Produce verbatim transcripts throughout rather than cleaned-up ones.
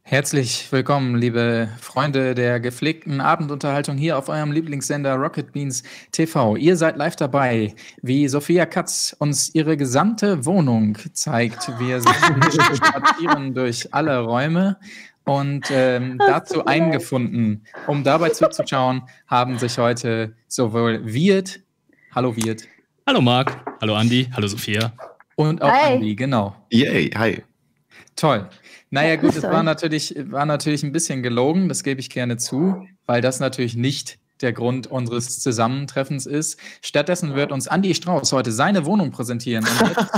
Herzlich willkommen, liebe Freunde der gepflegten Abendunterhaltung hier auf eurem Lieblingssender Rocket Beans T V. Ihr seid live dabei, wie Sophia Katz uns ihre gesamte Wohnung zeigt. Wir spazieren durch alle Räume und ähm, dazu eingefunden, um dabei zuzuschauen, haben sich heute sowohl Wirt, hallo Wirt. Hallo Marc, hallo Andi, hallo Sophia. Und auch Hi. Andi, genau. Yay, hi. Toll. Naja gut, es Sorry. war natürlich, war natürlich ein bisschen gelogen, das gebe ich gerne zu, weil das natürlich nicht der Grund unseres Zusammentreffens ist. Stattdessen wird uns Andi Strauß heute seine Wohnung präsentieren.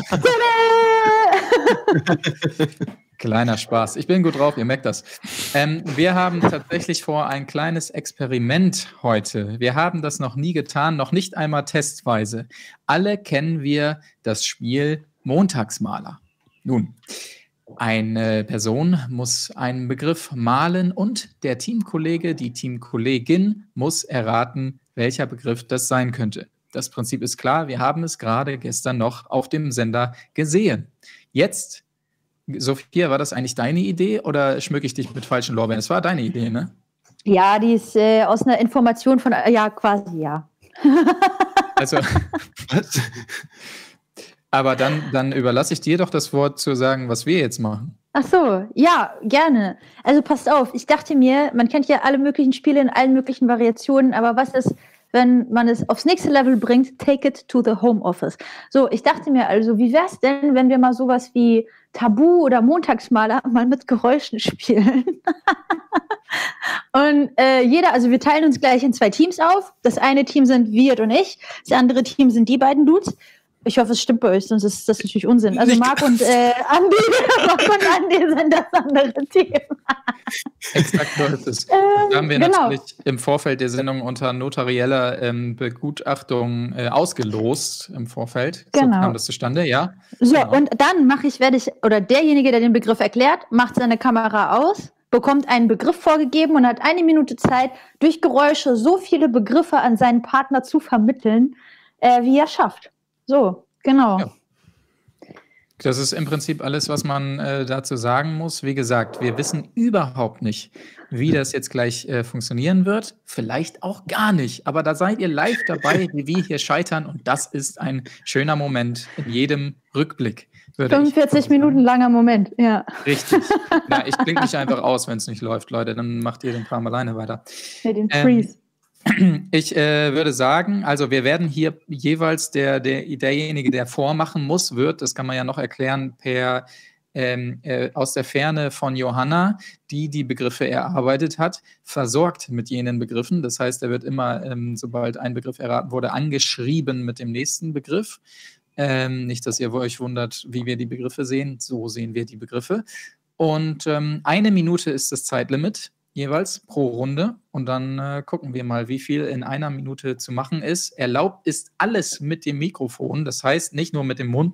Kleiner Spaß. Ich bin gut drauf, ihr merkt das. Ähm, wir haben tatsächlich vor, ein kleines Experiment heute. Wir haben das noch nie getan, noch nicht einmal testweise. Alle kennen wir das Spiel Montagsmaler. Nun, eine Person muss einen Begriff malen und der Teamkollege, die Teamkollegin muss erraten, welcher Begriff das sein könnte. Das Prinzip ist klar, wir haben es gerade gestern noch auf dem Sender gesehen. Jetzt, Sophia, war das eigentlich deine Idee oder schmücke ich dich mit falschen Lorbeeren? Es war deine Idee, ne? Ja, die ist äh, aus einer Information von, äh, ja, quasi, ja. Also, Was? aber dann, dann überlasse ich dir doch das Wort zu sagen, was wir jetzt machen. Ach so, ja, gerne. Also passt auf, ich dachte mir, man kennt ja alle möglichen Spiele in allen möglichen Variationen, aber was ist, wenn man es aufs nächste Level bringt? Take it to the home office. So, ich dachte mir also, wie wär's denn, wenn wir mal sowas wie Tabu oder Montagsmaler mal mit Geräuschen spielen? Und äh, jeder, also wir teilen uns gleich in zwei Teams auf. Das eine Team sind Wirt und ich, das andere Team sind die beiden Dudes. Ich hoffe, es stimmt bei euch, sonst ist das natürlich Unsinn. Also Marc und äh, Andi, Marc und Andi sind das andere Team. Exakt so ist es. Ähm, Da haben wir genau. natürlich im Vorfeld der Sendung unter notarieller ähm, Begutachtung äh, ausgelost im Vorfeld. So Genau. kam das zustande, ja. So, Genau. und dann mache ich, werde ich, oder derjenige, der den Begriff erklärt, macht seine Kamera aus, bekommt einen Begriff vorgegeben und hat eine Minute Zeit, durch Geräusche so viele Begriffe an seinen Partner zu vermitteln, äh, wie er schafft. So, genau. Ja. Das ist im Prinzip alles, was man äh, dazu sagen muss. Wie gesagt, wir wissen überhaupt nicht, wie das jetzt gleich äh, funktionieren wird. Vielleicht auch gar nicht. Aber da seid ihr live dabei, wie wir hier scheitern. Und das ist ein schöner Moment in jedem Rückblick. Würde ich fünfundvierzig sagen. Minuten langer Moment, ja. Richtig. Ja, ich klinge mich einfach aus, wenn es nicht läuft, Leute. Dann macht ihr den Kram alleine weiter. Ja, den Ähm, Freeze. Ich äh, würde sagen, also wir werden hier jeweils der, der, derjenige, der vormachen muss, wird, das kann man ja noch erklären, per ähm, äh, aus der Ferne von Johanna, die die Begriffe erarbeitet hat, versorgt mit jenen Begriffen. Das heißt, er wird immer, ähm, sobald ein Begriff erraten wurde, angeschrieben mit dem nächsten Begriff. Ähm, nicht, dass ihr euch wundert, wie wir die Begriffe sehen. So sehen wir die Begriffe. Und ähm, eine Minute ist das Zeitlimit jeweils pro Runde. Und dann äh, gucken wir mal, wie viel in einer Minute zu machen ist. Erlaubt ist alles mit dem Mikrofon. Das heißt, nicht nur mit dem Mund,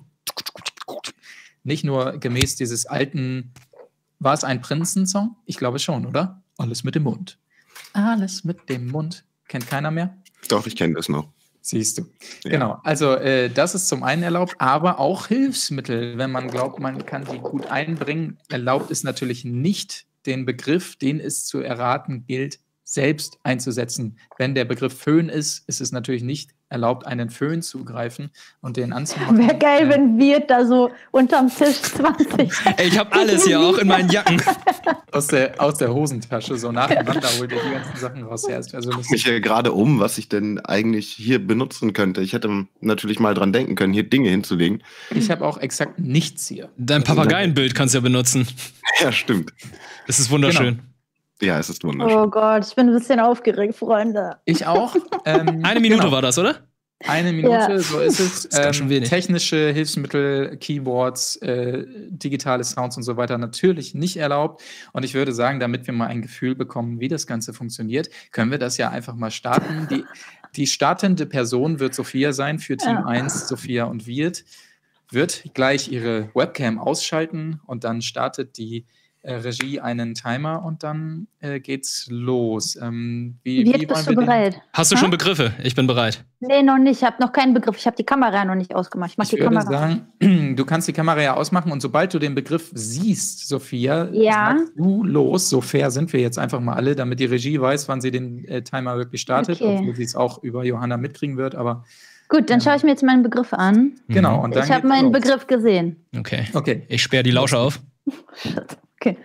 nicht nur gemäß dieses alten, war es ein Prinzen-Song? Ich glaube schon, oder? Alles mit dem Mund. Alles mit dem Mund. Kennt keiner mehr? Doch, ich kenne das noch. Siehst du. Ja. Genau. Also äh, das ist zum einen erlaubt, aber auch Hilfsmittel, wenn man glaubt, man kann die gut einbringen. Erlaubt ist natürlich nicht, den Begriff, den es zu erraten gilt, selbst einzusetzen. Wenn der Begriff Föhn ist, ist es natürlich nicht erlaubt, einen Föhn zu greifen und den anzumachen. Wäre geil, Äh, wenn wir da so unterm Tisch zwanzig. Ey, ich habe alles hier, auch in meinen Jacken. aus, der, aus der Hosentasche so nacheinander holt ihr die ganzen Sachen raus. Ja, ist Ich persönlich mich hier gerade um, was ich denn eigentlich hier benutzen könnte. Ich hätte natürlich mal dran denken können, hier Dinge hinzulegen. Ich habe auch exakt nichts hier. Dein Papageienbild kannst du ja benutzen. Ja, stimmt. Das ist wunderschön. Ja, es ist wunderschön. Oh Gott, ich bin ein bisschen aufgeregt, Freunde. Ich auch. Ähm, Eine Minute genau. war das, oder? Eine Minute, Ja. so ist es. ist ganz schön Ähm, wenig. technische Hilfsmittel, Keyboards, äh, digitale Sounds und so weiter natürlich nicht erlaubt. Und ich würde sagen, damit wir mal ein Gefühl bekommen, wie das Ganze funktioniert, können wir das ja einfach mal starten. Die, die startende Person wird Sophia sein für Team Ja. eins, Sophia und Wirt. Wird gleich ihre Webcam ausschalten und dann startet die äh, Regie einen Timer und dann äh, geht's los. Ähm, wie, Wirt, wie bist wollen du wir bereit? Hast du Ha? schon Begriffe? Ich bin bereit. Nee, noch nicht. Ich habe noch keinen Begriff. Ich habe die Kamera noch nicht ausgemacht. Ich mach Ich die würde Kamera. sagen, du kannst die Kamera ja ausmachen und sobald du den Begriff siehst, Sophia, Ja. sagst du los. So fair sind wir jetzt einfach mal alle, damit die Regie weiß, wann sie den äh, Timer wirklich startet, Okay. obwohl sie es auch über Johanna mitkriegen wird. Aber Gut, dann schaue ich mir jetzt meinen Begriff an. genau. Und dann Ich habe geht's meinen los. Begriff gesehen. Okay. Okay. Ich sperre die Lauscher auf. Okay.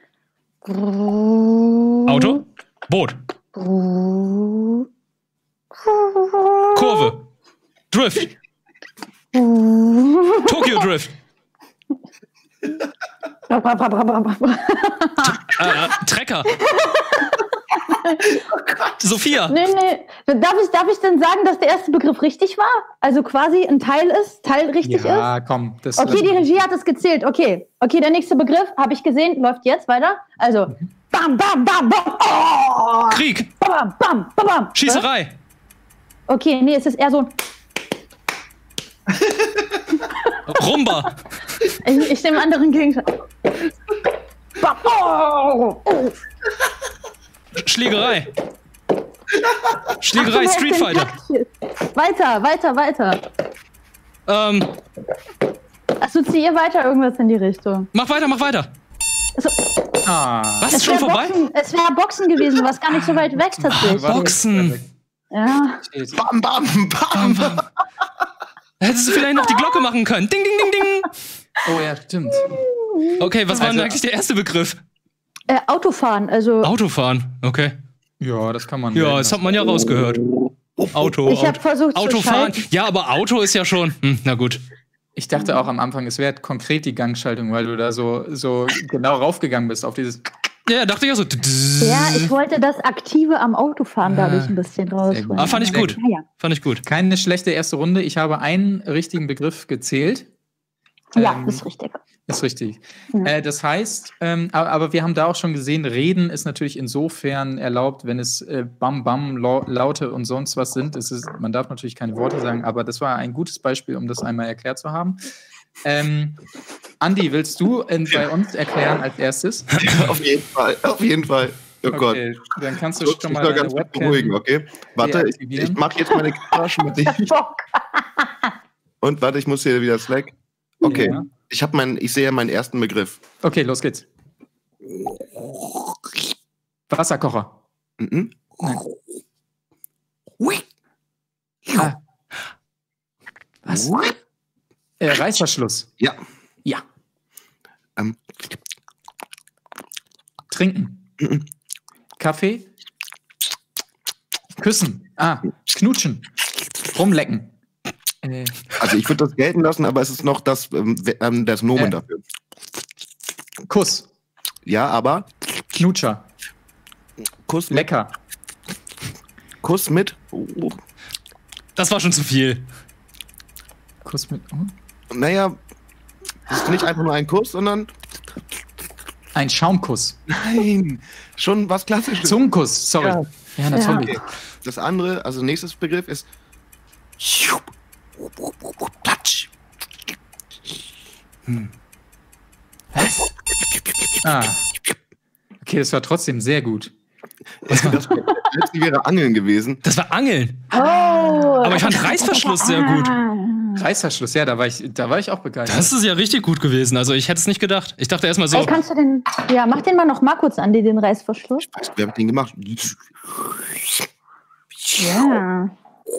Auto? Boot. Kurve. Drift. Tokyo Drift. Äh, äh, Trecker. Sophia. Nee, nee. Darf ich, darf ich denn sagen, dass der erste Begriff richtig war? Also quasi ein Teil ist, Teil richtig ist? Ja, komm. Das, Okay, die Regie hat es gezählt. Okay. Okay, der nächste Begriff, habe ich gesehen, läuft jetzt weiter. Also, bam, bam, bam, bam. Oh, Krieg. bam, bam, bam, bam. Schießerei. Okay, nee, es ist eher so ein. Rumba. Ich, ich nehme einen anderen Gegenstand. Bam, oh, oh. Schlägerei. Schlägerei, Ach, du Street hast den Fighter. Takt hier. Weiter, weiter, weiter. Ähm, Assoziier weiter irgendwas in die Richtung. mach weiter, mach weiter. Also, Ah. Was, ist es schon wäre vorbei? Boxen, es wäre Boxen gewesen, was gar nicht so weit weg tatsächlich. warte. Boxen. Ja. Bam, bam, bam. Hättest du vielleicht noch die Glocke machen können. Ding, ding, ding, ding. Oh ja, stimmt. Okay, was war denn Also- eigentlich der erste Begriff? Äh, Autofahren, also Autofahren. Okay. Ja, das kann man. Ja, melden das hat man ja rausgehört. Auto. ich habe Auto. versucht zu Autofahren. schalten. Ja, aber Auto ist ja schon. Hm, na gut. Ich dachte auch am Anfang, es wäre konkret die Gangschaltung, weil du da so, so genau raufgegangen bist auf dieses. Ja, dachte ich auch so. Ja, ich wollte das Aktive am Autofahren dadurch ein bisschen rausholen. Ah, fand ich gut. Ja, Fand ich gut. Keine schlechte erste Runde. Ich habe einen richtigen Begriff gezählt. ja. ja Ähm, das ist richtig. Ist richtig. Ja. Äh, das heißt, ähm, aber, aber wir haben da auch schon gesehen, Reden ist natürlich insofern erlaubt, wenn es äh, Bam, Bam, Lau- Laute und sonst was sind. Es ist, man darf natürlich keine Worte sagen, aber das war ein gutes Beispiel, um das einmal erklärt zu haben. Ähm, Andi, willst du äh, bei uns erklären als erstes? Auf jeden Fall, auf jeden Fall. Oh Gott. Okay, dann kannst du Ich muss schon mich mal noch deine ganz kurz Webcam beruhigen, okay? Warte, ich, deaktivieren. ich mache jetzt meine Kamera schon mal dicht. Bock. Und warte, ich muss hier wieder Slack. Okay, Ja. ich habe meinen, ich sehe meinen ersten Begriff. Okay, los geht's. Wasserkocher. Mhm. Ah. Was? Äh, Reißverschluss. Ja. Ja. Ähm. Trinken. Mhm. Kaffee. Küssen. Ah, knutschen. Rumlecken. Äh, Also ich würde das gelten lassen, aber es ist noch das, ähm, we- ähm, das Nomen Äh. dafür. Kuss. Ja, aber Knutscher. Kuss mit, Lecker. Kuss mit. Oh, Das war schon zu viel. Kuss mit. Oh. naja, es ist nicht einfach nur ein Kuss, sondern Ein Schaumkuss. nein, schon was Klassisches. Zungenkuss, sorry. Ja. Ja, natürlich. Okay. Das andere, also nächstes Begriff ist Platsch. Was? Ah. Okay, das war trotzdem sehr gut. Das letzte wäre Angeln gewesen. Das war Angeln. Oh, Aber ich fand Reißverschluss sehr gut. Reißverschluss, ja, da war ich, da war ich auch begeistert. Das ist ja richtig gut gewesen. Also ich hätte es nicht gedacht. Ich dachte erstmal so. Ey, kannst du den. Ja, mach den mal noch mal kurz an, die den Reißverschluss. Weißt du, wer hat den gemacht? Ja.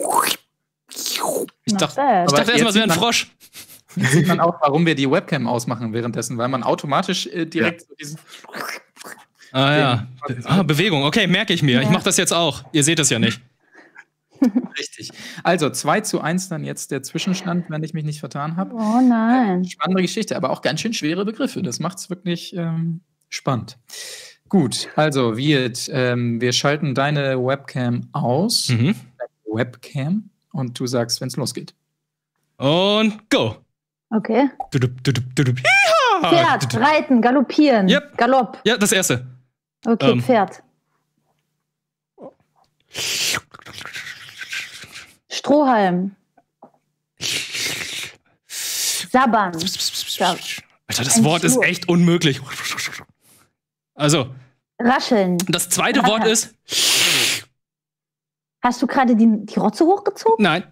Ich Not dachte, bad. ich Aber dachte erstmal, es wäre ein jetzt sieht man- Frosch. Jetzt sieht man auch, warum wir die Webcam ausmachen währenddessen, weil man automatisch äh, direkt so diesen. Ah ja. Be ah, Bewegung. Okay, merke ich mir. Ich Ja. mache das jetzt auch. Ihr seht das ja nicht. Richtig. Also zwei zu eins dann jetzt der Zwischenstand, wenn ich mich nicht vertan habe. Oh nein. Spannende Geschichte, aber auch ganz schön schwere Begriffe. Das macht es wirklich ähm, spannend. Gut, also Wirt, ähm, wir schalten deine Webcam aus. Mhm. Webcam. Und du sagst, wenn es losgeht. Und go. Okay. Dudup, dudup, dudup. Hiha! Pferd, Dudup. reiten, galoppieren. Yep. Galopp. Ja, das erste. Okay, Ähm. Pferd. Strohhalm. Sabbern. Ja. Alter, das Ein Wort ist Schlurf. echt unmöglich. Also. Rascheln. Das zweite Wort ist. Hast du gerade die, die Rotze hochgezogen? Nein.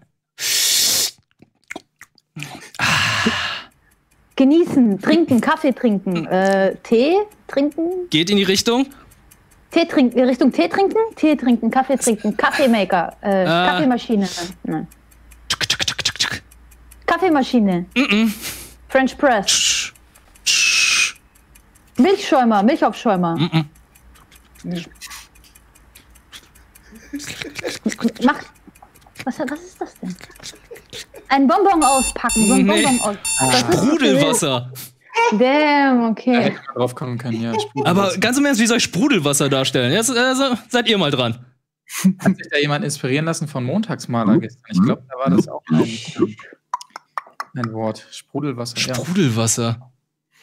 Genießen, trinken, Kaffee trinken, äh, Tee trinken. Geht in die Richtung. Tee trinken, Richtung Tee trinken, Tee trinken, Kaffee trinken, Kaffeemaker, äh, Ah. Kaffeemaschine. Nein. Kaffeemaschine. Mm-mm. French Press. Milchschäumer, Milchaufschäumer. Mm-mm. Mach. Was, was ist das denn? Ein Bonbon auspacken, so ein Nee. Bonbon aus. Das ist Sprudelwasser. Damn, Da okay. hätte man drauf kommen können, ja. Aber ganz im Ernst, wie soll ich Sprudelwasser darstellen? Jetzt äh, so, seid ihr mal dran. Hat sich da jemand inspirieren lassen von Montagsmaler gestern? Ich glaube, da war das auch ein, ein Wort. Sprudelwasser, ja. Sprudelwasser.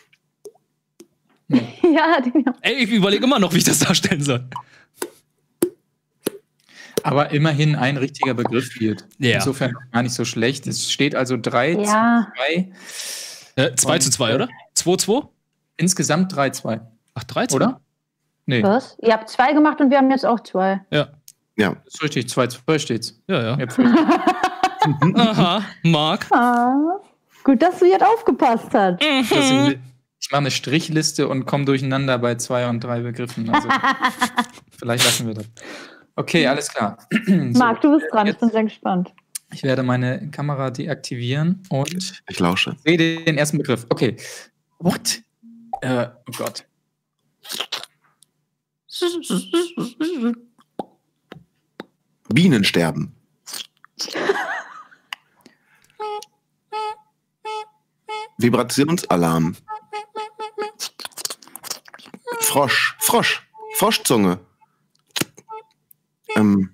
Ja, den, Ey, ich überlege immer noch, wie ich das darstellen soll. Aber immerhin ein richtiger Begriff wird. Ja. Insofern gar nicht so schlecht. Es steht also drei zu ja. zwei. Äh, zwei zu zwei, oder? zwei zwei? Insgesamt drei zu zwei, Ach, drei zu zwei? oder? Nee, Was? Ihr habt zwei gemacht und wir haben jetzt auch zwei. Ja. Ja. das ist richtig. zwei zu zwei steht's. Ja, ja. Ja, Pflicht. Aha, Marc. Ah, gut, dass du jetzt aufgepasst hast. Das sind- Ich mache eine Strichliste und komme durcheinander bei zwei und drei Begriffen. Also, vielleicht lassen wir das. Okay, alles klar. So, Marc, du bist dran, ich jetzt- bin sehr gespannt. Ich werde meine Kamera deaktivieren und Ich lausche. sehe den ersten Begriff. Okay. What? Äh, oh Gott. Bienensterben. Vibrationsalarm. Frosch. Frosch. Froschzunge. Ähm.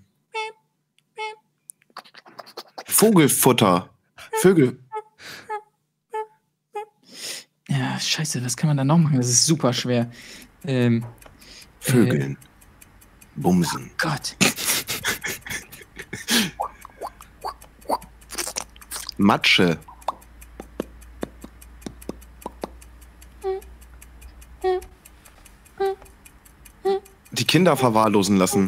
Vogelfutter. Vögel. Ja, scheiße, was kann man da noch machen? Das ist super schwer. Ähm, Vögeln. Bumsen. Gott. Matsche. Die Kinder verwahrlosen lassen.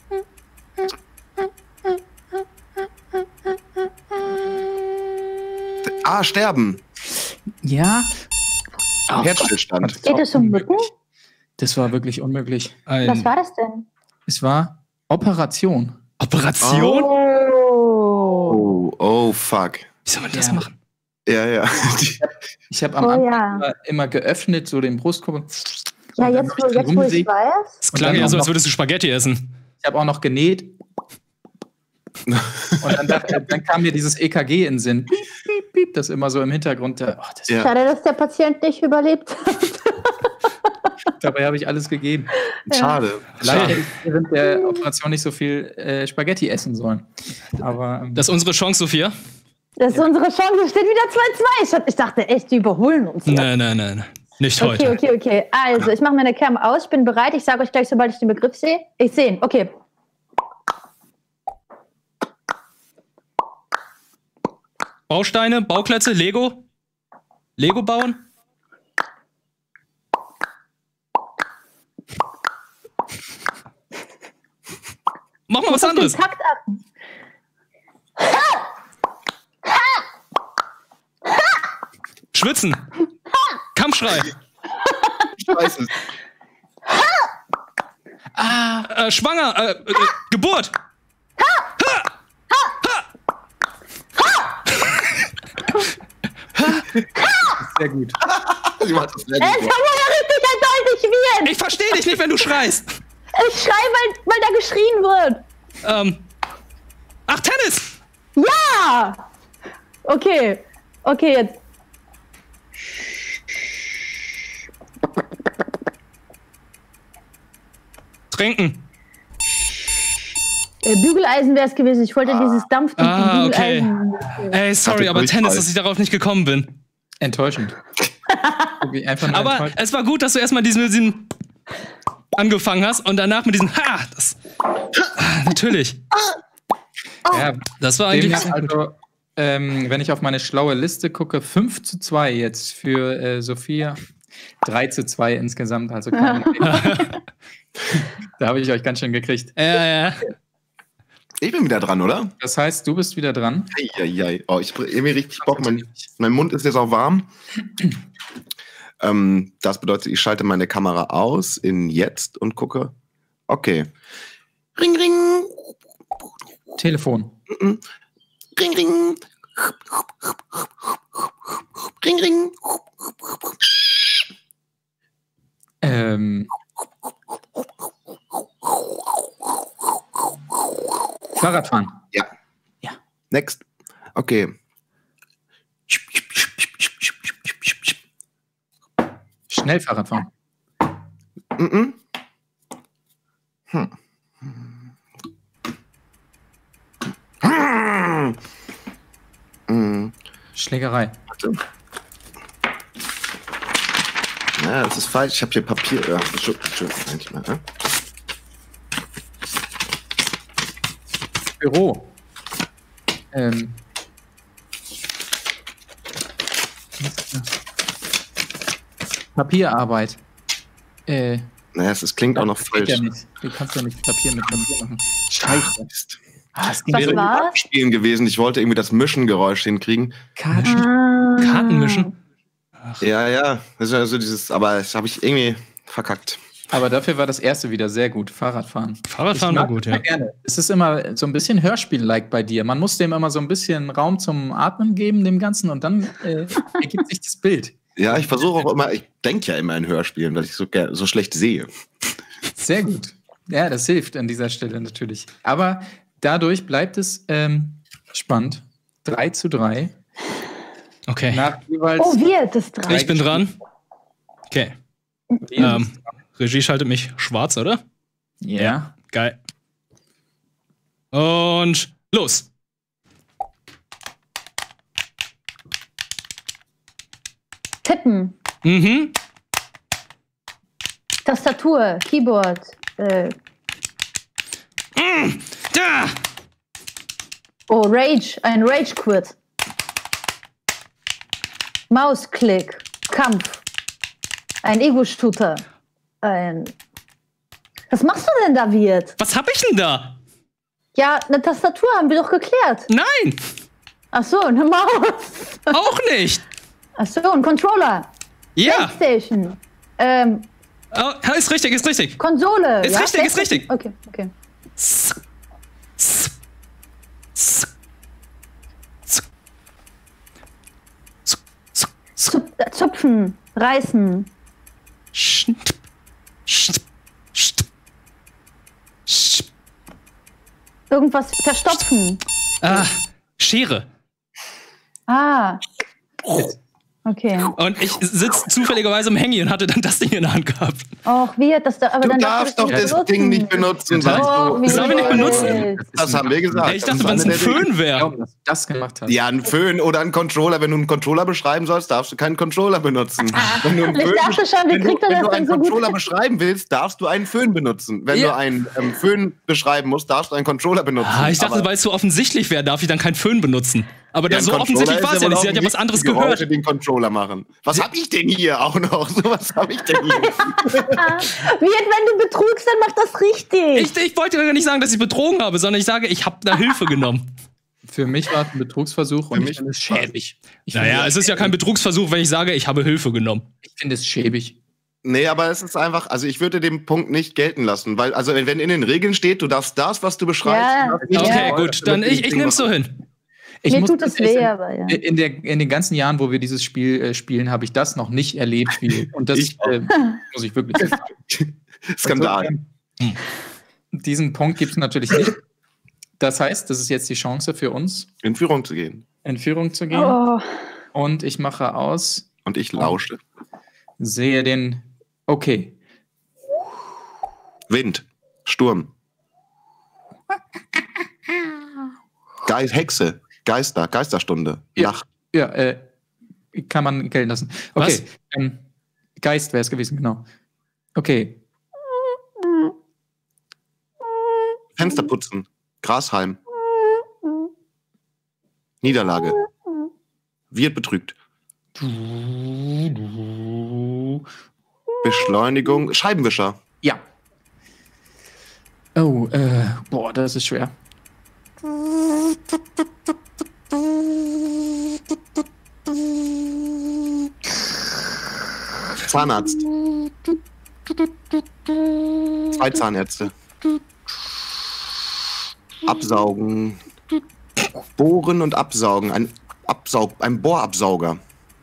Ah, sterben. Ja. Oh, Herzstillstand. Geht es um Mücken? Das war wirklich unmöglich. Ein Was war das denn? Es war Operation. Operation? Oh. Oh, oh, fuck. Wie soll man das Ja. machen? Ja, ja. Die, Ich habe am Oh Anfang ja. immer, immer geöffnet, so den Brustkorb. Ja, Und dann jetzt, hab wo, ich dran jetzt, wo ich rumgesägt. weiß. Das Und klang dann ja auch so, als noch- würdest du Spaghetti essen. Ich habe auch noch genäht. Und dann, dachte- dann kam mir dieses E K G in den Sinn. Piep, piep, piep, das immer so im Hintergrund. da- Oh, das, Ja. Schade, dass der Patient nicht überlebt hat. Dabei habe ich alles gegeben. schade. Leider schade. hätte ich während der Operation nicht so viel äh, Spaghetti essen sollen. Aber ähm, Das ist unsere Chance, Sophia. Das ist unsere Chance. Es steht wieder zwei zwei. Ich dachte echt, die überholen uns. jetzt. Nein, nein, nein. Nicht Okay, heute. okay, okay. Also, ich mache meine Cam aus. Ich bin bereit. Ich sage euch gleich, sobald ich den Begriff sehe. Ich sehe ihn. Okay. Bausteine, Bauklötze, Lego. Lego bauen. Mach mal was Auf den anderes. Takt achten. Schwitzen. Kampfschrei. Scheiße. Äh, schwanger. Äh, äh, Geburt. sehr gut. Sie macht das sehr Es kann gut. ja richtig eindeutig werden. Ich verstehe dich nicht, wenn du schreist. Ich schreie, weil, weil da geschrien wird. Ähm. Ach, Tennis. Ja! Okay. Okay, jetzt. Trinken. Äh, Bügeleisen wäre es gewesen. Ich wollte dieses Dampfding vom Ah, okay. Bügeleisen. Ey, sorry, Hatte aber ich Tennis, falsch. dass ich darauf nicht gekommen bin. Enttäuschend. Wirklich einfach nur Aber enttäuschend. es war gut, dass du erstmal diesen, diesen angefangen hast und danach mit diesem Ha, das. Ah, natürlich. Ja, Das war eigentlich. demnach also, ähm, wenn ich auf meine schlaue Liste gucke, fünf zu zwei jetzt für äh, Sophia. drei zu zwei insgesamt, also keine Da habe ich euch ganz schön gekriegt. Ja, ja. Ich bin wieder dran, oder? Das heißt, du bist wieder dran. Eieiei. Oh, ich habe irgendwie richtig Bock. Mein, mein Mund ist jetzt auch warm. ähm, das bedeutet, ich schalte meine Kamera aus in jetzt und gucke. Okay. Ring, ring. Telefon. Ring, ring. Ring, ring. Ähm. Fahrradfahren. Ja. Ja. Next. Okay. Schnell Fahrradfahren. Mhm. Hm. Hm. Schlägerei. Warte. Ja, das ist falsch. Ich habe hier Papier. Ja, Entschuldigung. Ja. Büro. Ähm. Papierarbeit. Äh. Naja, es ist, klingt auch noch das falsch. geht ja nicht. Du kannst ja nicht Papier mit Papier machen. Scheiße. Ah, es Was wäre war's? ein Spielen gewesen. Ich wollte irgendwie das Mischengeräusch hinkriegen. Karten. Ah. Karten mischen. Ja, ja. Das ist also dieses, aber das habe ich irgendwie verkackt. Aber dafür war das erste wieder sehr gut. Fahrradfahren. Fahrradfahren Ich war mag gut, das ja. Gerne. Es ist immer so ein bisschen Hörspiel-like bei dir. Man muss dem immer so ein bisschen Raum zum Atmen geben, dem Ganzen, und dann äh, ergibt sich das Bild. Ja, ich versuche auch immer, ich denke ja immer in Hörspielen, weil ich so, ger- so schlecht sehe. Sehr gut. Ja, das hilft an dieser Stelle natürlich. Aber dadurch bleibt es ähm, spannend. drei zu drei. Okay. Nach jeweils Oh, wir, das drei. Ich bin dran. Okay. Ähm, Regie schaltet mich schwarz, oder? Ja. Geil. Und los. Tippen, Mhm. Tastatur, Keyboard, äh, Da! oh, Rage, ein Rage-Quit. Mausklick, Kampf, ein Ego-Shooter, ein... Was machst du denn da, Wirt? Was hab ich denn da? Ja, eine Tastatur haben wir doch geklärt. Nein! Ach so, eine Maus. Auch nicht! Ach so, ein Controller. Ja! Playstation. Ähm, Oh, ist richtig, ist richtig. Konsole. Ist ja? richtig, ist Playstation? richtig. Okay, okay. S- s- s- s- s- s- s- Zup äh, Zupfen, reißen. Schnipp, schnipp, schnipp, schnipp. Irgendwas verstopfen. Ah, Schere. Ah. Okay. Und ich sitze zufälligerweise im Handy und hatte dann das Ding in der Hand gehabt. Och, wie hat das da? Aber Du dann darfst doch darfst das Ding nicht benutzen, sagst Oh, du. wie Das darf ich nicht benutzen? wild. Das haben wir gesagt. Ey, ich dachte, Das wenn es ist ein eine der Regeln. Föhn Ich wäre. glaube, dass du das gemacht hast. Ja, ein Föhn oder ein Controller. Wenn du einen Controller beschreiben sollst, darfst du keinen Controller benutzen. Wenn du einen Ich Föhn, dachte schon, wie wenn du, kriegt er wenn das du denn einen so gut Controller hin? beschreiben willst, darfst du einen Föhn benutzen. Wenn Ja. du einen ähm, Föhn beschreiben musst, darfst du einen Controller benutzen. Ah, ich dachte, Aber weil es so offensichtlich wäre, darf ich dann keinen Föhn benutzen. Aber ja, da ein so Controller offensichtlich ist war es ja wohl nicht. auch Sie hat ja was wichtige anderes Geräusche, gehört. den Controller machen. Was hab ich denn hier auch noch? So, was hab ich denn hier? Wie, wenn du betrugst, dann mach das richtig. Ich, ich wollte ja nicht sagen, dass ich betrogen habe, sondern ich sage, ich habe da Hilfe genommen. Für mich war es ein Betrugsversuch und mich ich finde es schäbig. Ich Naja, finde, es ist ja kein Betrugsversuch, wenn ich sage, ich habe Hilfe genommen. ich finde es schäbig. Nee, aber es ist einfach, also ich würde den Punkt nicht gelten lassen, weil, also wenn in den Regeln steht, du darfst das, was du beschreibst, Ja. du darfst nicht Okay, Ja. gut, dann ich, ich nehme es so hin. Ich Mir muss tut es tatsächlich weh, sagen, aber ja. In, der, in den ganzen Jahren, wo wir dieses Spiel äh, spielen, habe ich das noch nicht erlebt. Wie, und das Ich auch. äh, muss ich wirklich sagen. Skandal. Also, diesen Punkt gibt es natürlich nicht. Das heißt, das ist jetzt die Chance für uns, In Führung zu gehen. in Führung zu gehen. Oh, Und ich mache aus, Und ich lausche. sehe den. Okay. Wind. Sturm. Geist, Hexe. Geister. Geisterstunde. Ja. Nacht. Ja, äh, kann man gelten lassen. Okay. Ähm, Geist wäre es gewesen, genau. Okay. Fenster putzen. Grashalm. Niederlage. Wird betrügt. Beschleunigung. Scheibenwischer. Ja. Oh, äh, boah, das ist schwer. Zahnarzt. Zwei Zahnärzte. Absaugen. Bohren und absaugen. Ein Absaug, ein Bohrabsauger.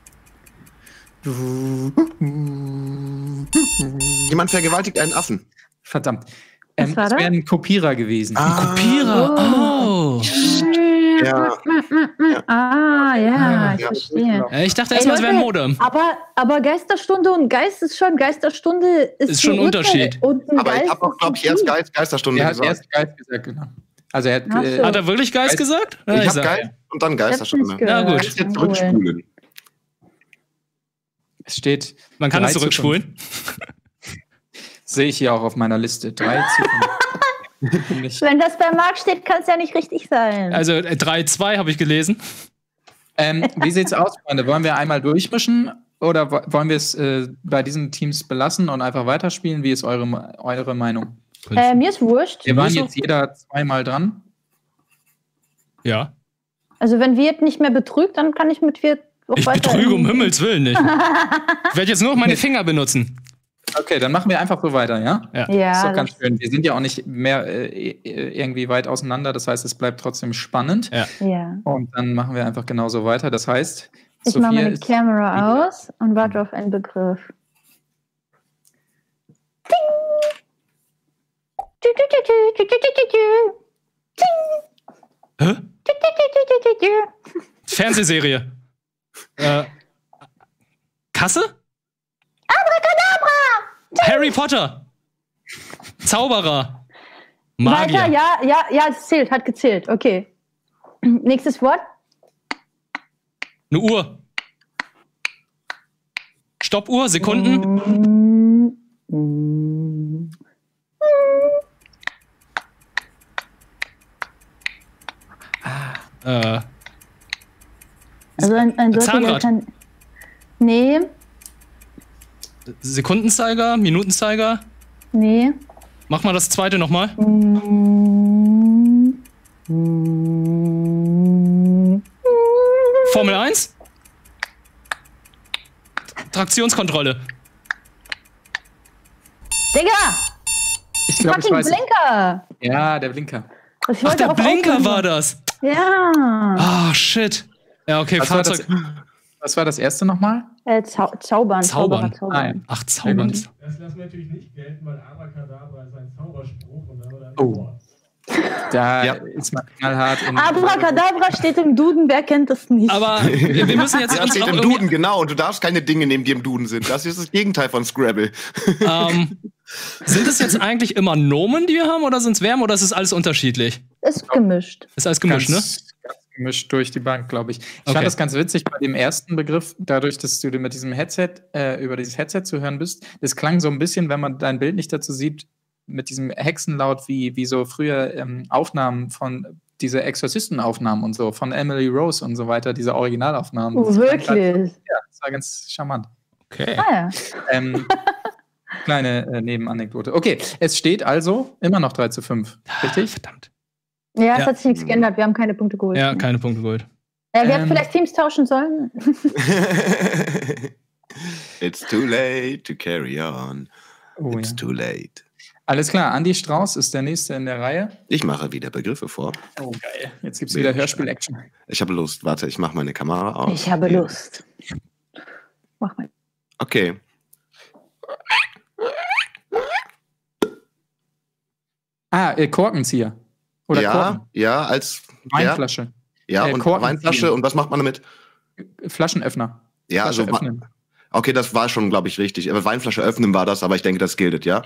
Jemand vergewaltigt einen Affen. Verdammt. Ähm, war es das? wäre ein Kopierer gewesen. Ah, Kopierer. Oh. ja. Ah, ja, ich Ja. verstehe. Äh, Ich dachte Ey, erstmal, es wäre ein Leute, Modem. Aber, aber Geisterstunde und Geist ist schon, Geisterstunde ist, Ist schon die ein Uhrzeit Unterschied. Und ein Aber Geist ich habe auch, ist glaube ich, ein erst Typ. Geist, Geisterstunde Er hat gesagt. erst Geist gesagt, genau. Also er hat, Ach so. äh, Hat er wirklich Geist gesagt? Ja, Ich habe sag, Geist und dann Ich hab's Geisterstunde. nicht Na gehört. gut. Jetzt Cool. rückspulen. es steht, Man kann es drei zu zurückspulen. sehe ich hier auch auf meiner Liste. drei zu fünf. Nicht. Wenn das bei Marc steht, kann es ja nicht richtig sein. Also äh, drei zwei habe ich gelesen. Ähm, wie sieht's aus, Freunde? Wollen wir einmal durchmischen oder wo- wollen wir es äh, bei diesen Teams belassen und einfach weiterspielen? Wie ist eure, eure Meinung? äh, mir ist wurscht. Wir waren Muss jetzt jeder zweimal dran. Ja. Also wenn Wirt nicht mehr betrügt, dann kann ich mit Wirt auch Ich weiter. betrüge um Himmels Willen nicht. Ich werde jetzt nur noch meine Finger benutzen. Okay, dann machen wir einfach so weiter, ja? Ja, ist doch das- ganz schön. Wir sind ja auch nicht mehr äh, irgendwie weit auseinander. Das heißt, es bleibt trotzdem spannend. Ja. ja. Und dann machen wir einfach genauso weiter. Das heißt, Ich mache meine ist- Kamera aus und warte auf einen Begriff. Hä? Fernsehserie. Äh, Kasse? Abracadabra! Harry Potter. Zauberer. Magier. Weiter, ja, ja, ja, es zählt, hat gezählt. Okay. Nächstes Wort. Eine Uhr. Stoppuhr, Sekunden. Äh, Also ein, ein dortiger Zahnrad. kann. Nee, Sekundenzeiger, Minutenzeiger. nee. Mach mal das zweite nochmal. Formel eins. Traktionskontrolle. Digga! Ich glaube, ich Fucking weiß. Blinker! Ja, der Blinker. Ich Ach, wollte der auch Blinker aufhören. war das. Ja. Ah, shit. Ja, okay, Was war, das, Fahrzeug. was war das erste nochmal? Äh, Zau Zaubern. Zaubern. Zauberer, Zaubern. Ah, ja. Ach, Zaubern. Mhm. Das lassen wir natürlich nicht gelten, weil Abracadabra ist ein Zauberspruch und da haben wir dann Oh. Wort. Da Ja. ist man knallhart in. Abracadabra steht im Duden, wer kennt das nicht? Aber wir wir müssen jetzt Ja, uns steht auch im irgendwie, Duden, genau. Und du darfst keine Dinge nehmen, die im Duden sind. Das ist das Gegenteil von Scrabble. ähm, sind es jetzt eigentlich immer Nomen, die wir haben, oder sind es Verben, oder ist es alles unterschiedlich? Ist gemischt. Ist alles gemischt, ne? ganz, ganz gemischt durch die Bank, glaube ich. Ich Okay. fand das ganz witzig bei dem ersten Begriff, dadurch, dass du mit diesem Headset, äh, über dieses Headset zu hören bist. Das klang so ein bisschen, wenn man dein Bild nicht dazu sieht, mit diesem Hexenlaut, wie, wie so früher ähm, Aufnahmen von diese Exorzistenaufnahmen und so, von Emily Rose und so weiter, diese Originalaufnahmen. Oh, Das klang ganz- wirklich? Ja, das war ganz charmant. Okay. Ah ja. Ähm, kleine äh, Nebenanekdote. Okay, es steht also immer noch drei zu fünf, richtig? Verdammt. Ja, es Ja. hat sich nichts geändert. Wir haben keine Punkte geholt. Ja, keine Punkte geholt. Ja, wir Ähm. hätten vielleicht Teams tauschen sollen. It's too late to carry on. Oh, It's ja. too late. Alles klar, Andi Strauß ist der Nächste in der Reihe. Ich mache wieder Begriffe vor. Oh, geil. Jetzt gibt es wieder Hörspiel-Action. Ich habe Lust. Warte, ich mache meine Kamera aus. Ich habe Hier. Lust. Mach mal. Okay. Ah, äh, Korkenzieher. Oder ja, Korken. ja, als Weinflasche. Ja, Äh, und Korken Weinflasche. ziehen. Und was macht man damit? Flaschenöffner. Ja, Flasche also öffnen. okay, das war schon, glaube ich, richtig. Aber Weinflasche öffnen war das, aber ich denke, das gilt, ja?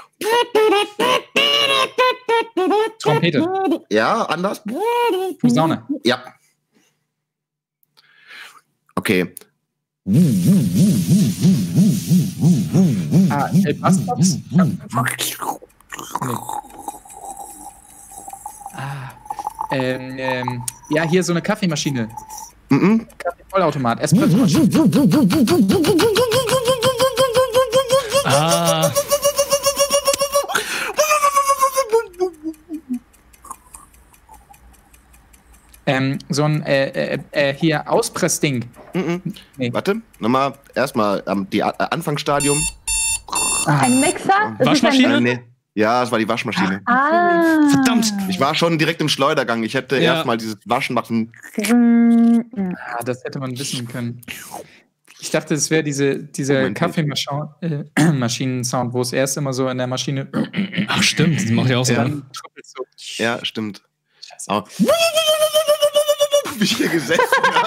Trompete. Ja, anders? Posaune. Ja. Okay. Ah, äh, Bassbox. Nee. Ah, ähm, ähm, ja, hier so eine Kaffeemaschine. Mhm. Vollautomat. Espresso. Ah. Ähm, so ein äh, äh, äh, hier Auspressding. Mhm. Nee. Warte, nochmal erstmal ähm, die A Anfangsstadium. Ein Mixer? Das ist Waschmaschine? Äh, nee. Ja, das war die Waschmaschine. Ein, ah. Verdammt. Ich war schon direkt im Schleudergang. Ich hätte Ja. erstmal dieses Waschen machen. Mm, Ah, das hätte man wissen können. Ich dachte, es wäre diese, dieser Moment, Kaffeemaschinen-Sound, wo es erst immer so in der Maschine. Ach, stimmt. Das macht ja auch so. Ja. Dann tröppelt so. Ja, stimmt. Aber wie ich hier gesessen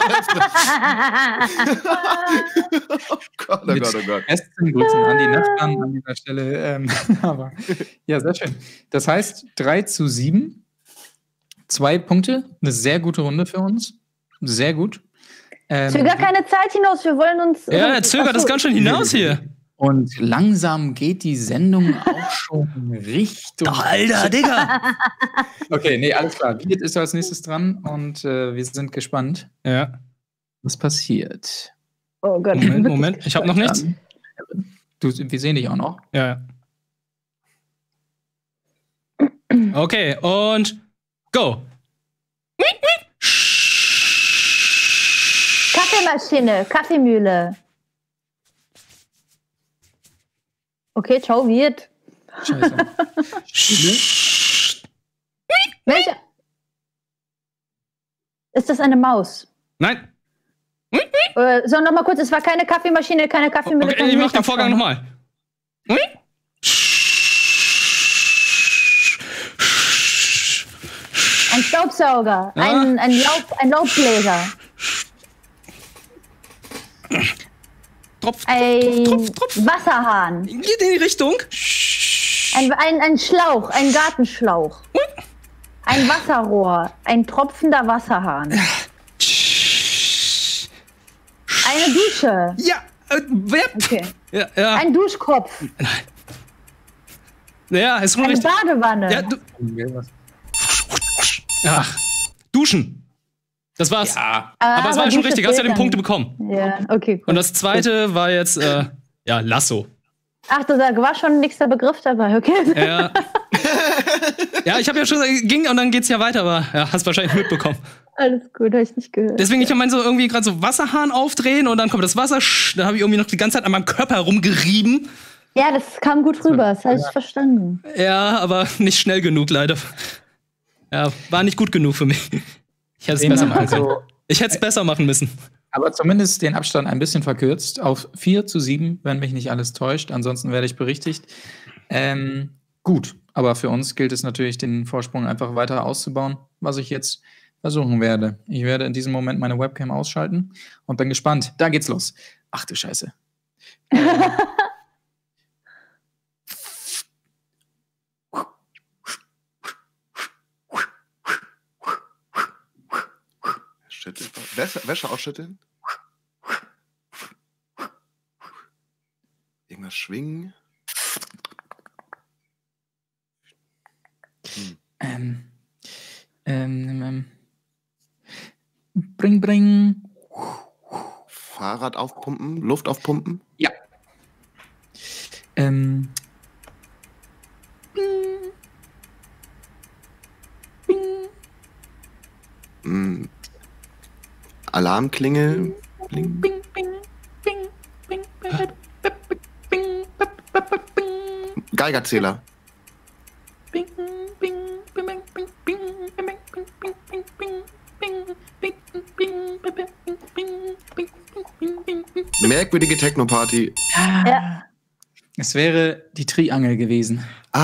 habe. Oh Gott, oh Gott, oh Gott. Besten Grüßen an die Nachbarn an dieser Stelle. Ähm, aber ja, sehr schön. Das heißt drei zu sieben. Zwei Punkte. Eine sehr gute Runde für uns. Sehr gut. Ähm, Zöger keine Zeit hinaus, wir wollen uns. Ja, er zögert das Achso. ganz schön hinaus hier. Und langsam geht die Sendung auch schon Richtung. Alter, Digga. Okay, nee, alles klar. Wirt ist als nächstes dran und äh, wir sind gespannt, Ja. was passiert. Oh Gott. Moment, Moment. Ich habe noch nichts. Du, wir sehen dich auch noch. Ja. Okay, und go. Kaffeemaschine, Kaffeemühle. Okay, ciao, Wirt. Scheiße. Welche? Ist das eine Maus? Nein. Äh, so, nochmal kurz, es war keine Kaffeemaschine, keine Kaffeemühle. Okay, keine ich mach den Vorgang Milchaufschäumer. nochmal. Ein Staubsauger, Ja. ein, ein, Laub, ein Laubbläser, Tropf, ein Tropf, Tropf. Wasserhahn, Geht in die Richtung. ein, ein, ein Schlauch, ein Gartenschlauch, ein Wasserrohr, ein tropfender Wasserhahn, eine Dusche, Ja. Äh, wer? okay, Ja, ja. ein Duschkopf, Ja, ist schon eine richtig. Badewanne. Ja, du, ach, duschen. Das war's. Ja. Ah, Aber es war ja schon Dusche richtig. Hast ja den fehlt Punkte dann. bekommen. Ja, okay. Und Cool. das zweite war jetzt, äh, ja, Lasso. Ach, da war schon ein nächster Begriff dabei, okay. Ja. Ja, ich habe ja schon gesagt, ging und dann geht's ja weiter, aber ja, hast wahrscheinlich mitbekommen. Alles gut, habe ich nicht gehört. Deswegen, ich meine so irgendwie gerade so Wasserhahn aufdrehen und dann kommt das Wasser, sch, dann habe ich irgendwie noch die ganze Zeit an meinem Körper herumgerieben. Ja, das kam gut rüber, das habe ich verstanden. Ja, aber nicht schnell genug, leider. Ja, war nicht gut genug für mich. Ich hätte es Sehen besser wir machen können. also, Ich hätte es besser machen müssen. aber zumindest den Abstand ein bisschen verkürzt auf vier zu sieben, wenn mich nicht alles täuscht. Ansonsten werde ich berichtigt. Ähm, gut, aber für uns gilt es natürlich, den Vorsprung einfach weiter auszubauen, was ich jetzt versuchen werde. Ich werde in diesem Moment meine Webcam ausschalten und bin gespannt. Da geht's los. Ach du Scheiße. Ähm, Schütteln. Wäsche, Wäsche ausschütteln. Irgendwas schwingen. Hm. ähm, ähm, ähm, bring, bring. Fahrrad aufpumpen, Luft aufpumpen. Ja. Ähm. Hm. Alarmklingel. Bling. Bing, bing, bing, bing, bing, bing, bing, Geigerzähler. bing, bing, bing, bing, bing, bing, bing, bing, bing, bing, bing, bing, bing, bing, bing, bing, bing, bing, bing. Merkwürdige Techno-Party. Ja. Es wäre die Triangel gewesen.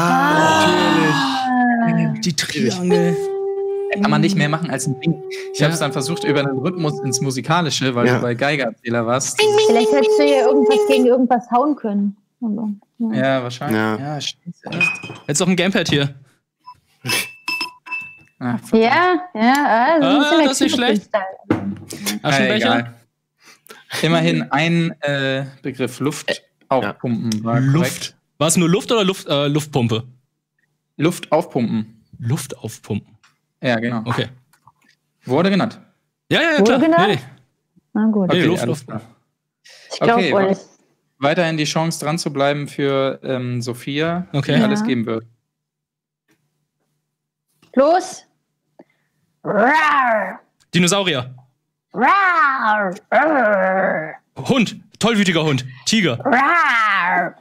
Ah, natürlich. Die Triangel. Kann man nicht mehr machen als ein Ding. Ich Ja. habe es dann versucht über einen Rhythmus ins Musikalische, weil Ja. du bei Geigerzähler warst. Vielleicht hättest du ja irgendwas gegen irgendwas hauen können. Aber, ja. Ja, wahrscheinlich. Ja. Ja, scheiße. echt. Jetzt noch ein Gamepad hier. Ah, verdammt. Ja, ja, also Ah, ein das ist nicht schlecht. Freestyle. Aschenbecher? Immerhin ein äh, Begriff Luft aufpumpen war korrekt. Luft. War es nur Luft oder Luft, äh, Luftpumpe? Luft aufpumpen. Luft aufpumpen. Ja, genau. Okay. Wurde genannt. Ja, ja, ja, Wurde klar. genannt? Nee, nee. Na gut. Nee, Okay, Luft, alles Luft. klar. Ich glaube Okay, euch. Weiterhin die Chance dran zu bleiben für ähm, Sophia, Okay. die Ja. alles geben wird. Los! Rar! Dinosaurier. Rar! Rar! Hund. Tollwütiger Hund. Tiger. Rar!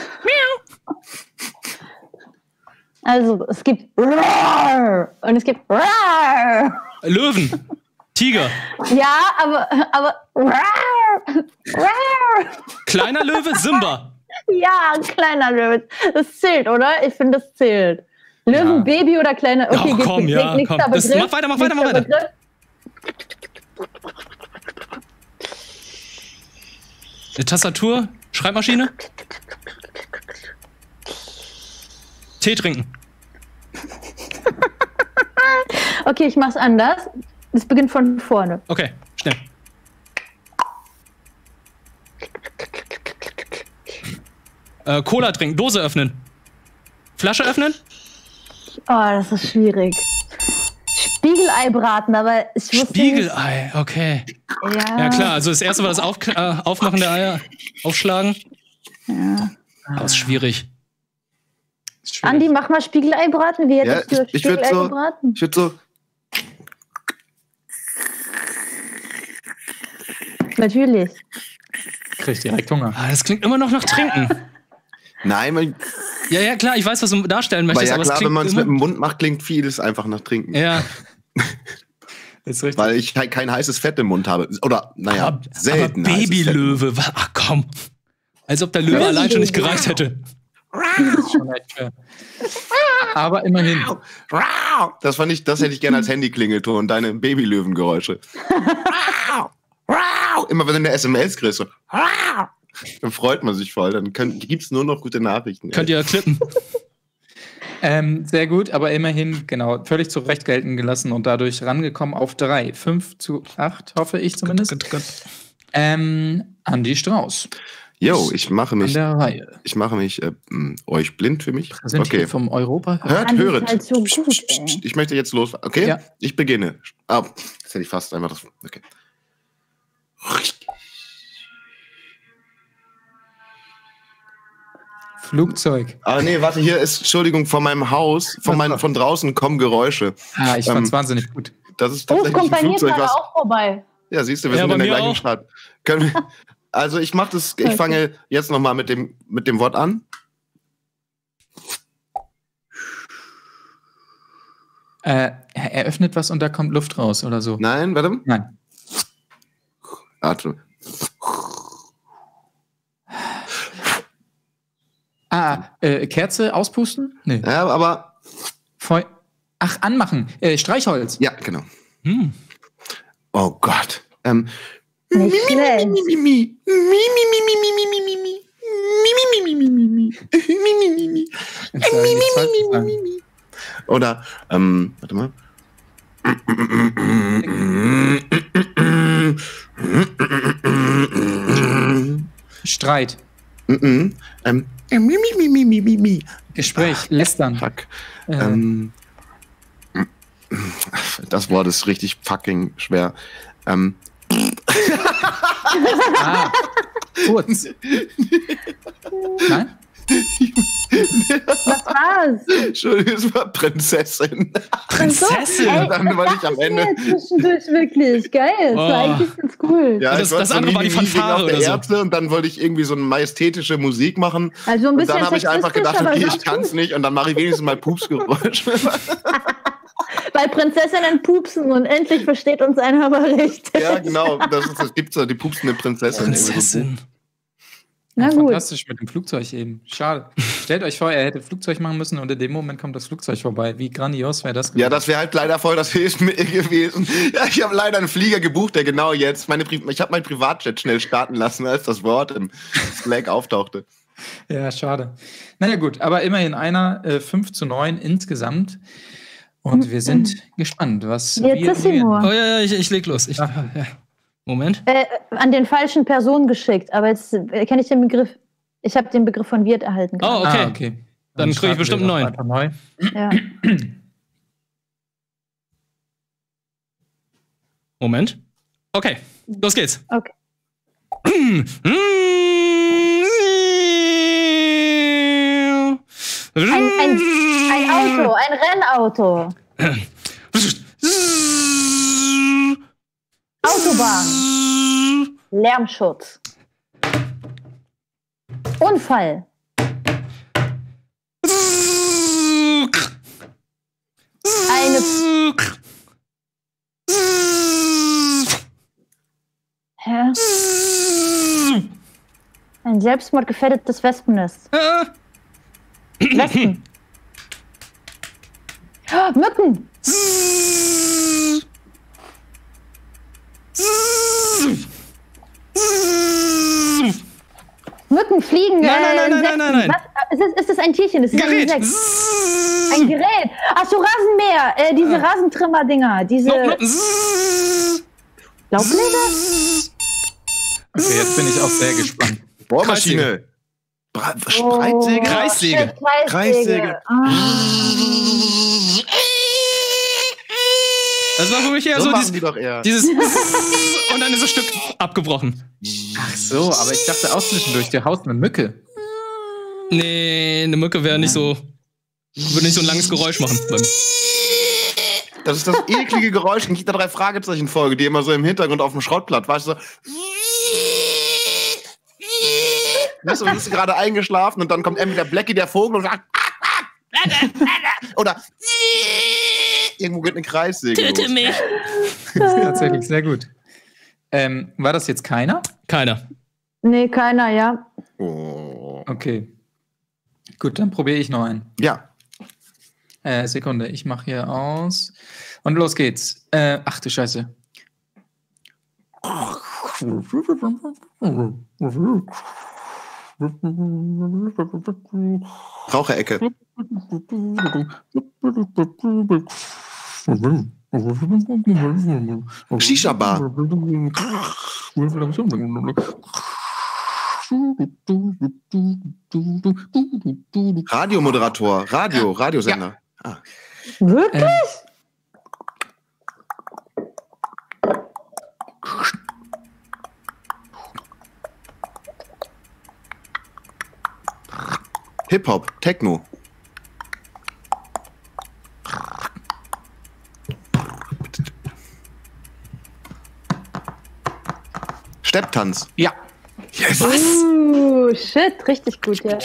Also, es gibt Rar! Und es gibt Rar! Löwen. Tiger. Ja, aber, aber Rar! Rar! Kleiner Löwe. Simba. Ja, ein kleiner Löwe. Das zählt, oder? Ich finde, das zählt. Löwenbaby oder kleiner. Okay, Oh, geht komm, nicht. ja, Nächster komm. Das- Begriff. mach weiter, mach weiter, mach Nächster weiter. Begriff. Eine Tastatur. Schreibmaschine. Tee trinken. Okay, ich mach's anders. Es beginnt von vorne. Okay, schnell. Äh, Cola trinken. Dose öffnen. Flasche öffnen. Oh, das ist schwierig. Spiegelei braten, aber ich wusste Spiegelei. Okay. nicht. Ja, Ja klar, also das erste war das Auf äh, Aufmachen der Eier. Aufschlagen. Ja. Aber ist schwierig. Ist schwierig. Andi, mach mal Spiegelei braten. Wie Ja, hättest du ich, ich würde Spiegelei so, gebraten? ich würd so, Natürlich. Krieg direkt Hunger. Ah, das klingt immer noch nach Trinken. nein, man, Ja, ja, klar, ich weiß, was du darstellen aber möchtest, ja aber klar, es wenn klingt man es immer... mit dem Mund macht, klingt vieles einfach nach Trinken. Ja, Ist richtig. Weil ich halt kein heißes Fett im Mund habe. Oder, naja, aber, selten. aber heißes Fett. Babylöwe, wa- ach komm. Als ob der Löwe allein schon nicht gereicht hätte. Ist schon echt schwer. Aber immerhin. Das fand ich, das hätte ich gerne als Handy-Klingelton, deine Babylöwengeräusche. Immer wenn du eine S M S kriegst, so, dann freut man sich voll. Dann gibt es nur noch gute Nachrichten. Könnt ihr klippen. Ähm, sehr gut, aber immerhin, genau, völlig zu Recht gelten gelassen und dadurch rangekommen auf drei. Fünf zu acht, hoffe ich zumindest. Gut, gut. Ähm, Andi Strauß. Jo, ich mache An mich, der Reihe. ich mache mich äh, m, euch blind für mich. Präsentiert Okay. vom Europa. Hört, Andi ist höret. halt so Psst, gut, psst, psst, ey. psst. Ich möchte jetzt los. Okay? Ja. Ich beginne. Ah, jetzt hätte ich fast einfach das. Okay. Flugzeug. Ah, nee, warte, hier ist, Entschuldigung, von meinem Haus, von, meinen, von draußen kommen Geräusche. Ah, ich Ähm, fand's wahnsinnig gut. Das ist Oh, es tatsächlich kommt ein bei mir Flugzeug, gerade was. auch vorbei. Ja, siehst du, wir Ja, sind bei in der mir gleichen auch. Stadt. Können wir, also ich mache das, ich Okay. fange jetzt nochmal mit dem, mit dem Wort an. Äh, er eröffnet was und da kommt Luft raus oder so. Nein, warte. Nein. Warte. Ah, äh, Kerze auspusten? Nee. Ja, aber, Feu Ach, anmachen. Äh, Streichholz. ja, genau. Hm. Oh Gott. Ähm. Nicht schlecht. Mi, mi, mi, mi, mi, mi, mi, mi, mi, mi, mi. Mi, mi, mi, mi, mi, mi. Mi, mi, mi, mi. Jetzt sag ich nichts Falsches sagen. Oder, ähm, warte mal. Streit. Mhm. Ähm, mi, mi, mi, mi, mi, mi, mi. Gespräch. Lästern. Fuck. Äh, Ähm, das Wort ist richtig fucking schwer. Ähm, ah, kurz. Nein? Was war's? Entschuldigung, es war Prinzessin. Prinzessin? Ey, Dann das wollte ich dachte am Ende- mir zwischendurch wirklich. Geil. Das war Oh. eigentlich ganz cool. Ja, Das- ich wollte das so andere war die Mi, Mi, Mi Fanfare wegen auf der oder so. Ärzte und dann wollte ich irgendwie so eine majestätische Musik machen. Also ein Und bisschen dann habe ich einfach sexistisch, gedacht, aber okay, ist ich auch kann es gut. nicht und dann mache ich wenigstens mal Pupsgeräusch. Weil Prinzessinnen pupsen und endlich versteht uns einer aber recht. Ja, genau. Das, ist, das gibt's ja, die pupsende Prinzessin. Prinzessin. Na Ja, gut. fantastisch mit dem Flugzeug eben. Schade. Stellt euch vor, er hätte Flugzeug machen müssen und in dem Moment kommt das Flugzeug vorbei. Wie grandios wäre das Ja, gewesen? das wäre halt leider voll das Hilfsmittel gewesen. Ja, ich habe leider einen Flieger gebucht, der genau jetzt, meine Pri ich habe mein Privatjet schnell starten lassen, als das Wort im Slack auftauchte. Ja, schade. Naja, gut, aber immerhin einer, äh, fünf zu neun insgesamt. Und wir sind gespannt, was wir Yettissimo. Oh ja, ja, ich, ich leg los. Ich, ja. Moment. Äh, an den falschen Personen geschickt, aber jetzt äh, kenne ich den Begriff. Ich habe den Begriff von Wirt erhalten. gerade. Oh, okay. Ah, okay. Dann krieg ich starten bestimmt wir einen doch neuen. weiter neu. Ja. Moment. Okay. Los geht's. Okay. Ein, ein, ein Auto, ein Rennauto. Autobahn. Lärmschutz. Unfall. Eine. Hä? Ein selbstmordgefährdetes Wespennest. Wespen. Oh, Mücken. Mücken fliegen. Nein, nein, äh, nein, nein, Insekten. nein, nein, nein. Was? Ist, es, ist es ein Tierchen? Ist es Gerät. ein Insekt? Ein Gerät. Ach so, Rasenmäher. Äh, diese Ah. Rasentrimmer-Dinger. Diese Laubbläser? Okay, jetzt bin ich auch sehr gespannt. Bohrmaschine. Bra Streitsäge? Kreissäge. shit, Kreissäge. Kreissäge. Ah. Das war für mich eher So so, machen dieses, die doch eher. dieses und dann ist das Stück abgebrochen. Ach so, aber ich dachte auch zwischendurch, der haust eine Mücke. Nee, eine Mücke wäre nicht so, würde nicht so ein langes Geräusch machen. Das ist das eklige Geräusch in Kita drei Fragezeichen Folge, die immer so im Hintergrund auf dem Schrottblatt, weißt du, so. Weißt du, du bist gerade eingeschlafen und dann kommt entweder Blackie der Vogel und sagt oder irgendwo geht eine Kreissäge los. mich. Das ist tatsächlich sehr gut. Ähm, war das jetzt keiner? Keiner. Nee, keiner, ja. Oh. Okay. Gut, dann probiere ich noch einen. Ja. Äh, Sekunde, ich mache hier aus. Und los geht's. Äh, ach du Scheiße. Raucherecke. Shisha-Bar. Radiomoderator. Radio, Radiosender. Ah. Wirklich? Ähm, Hip-Hop, Techno. Stepptanz. Ja. Yes. Uh, shit, richtig gut, ja.